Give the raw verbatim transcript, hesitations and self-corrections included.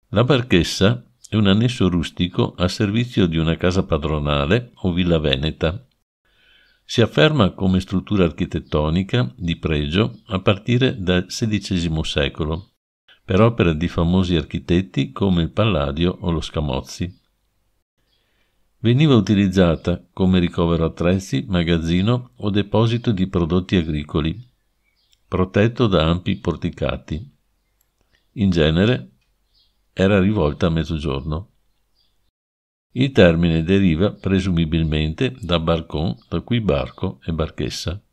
La barchessa è un annesso rustico a servizio di una casa padronale o villa veneta. Si afferma come struttura architettonica di pregio a partire dal sedicesimo secolo, per opera di famosi architetti come il Palladio o lo Scamozzi. Veniva utilizzata come ricovero attrezzi, magazzino o deposito di prodotti agricoli, protetto da ampi porticati. In genere era rivolta a mezzogiorno. Il termine deriva presumibilmente da barcon, da cui barco e barchessa.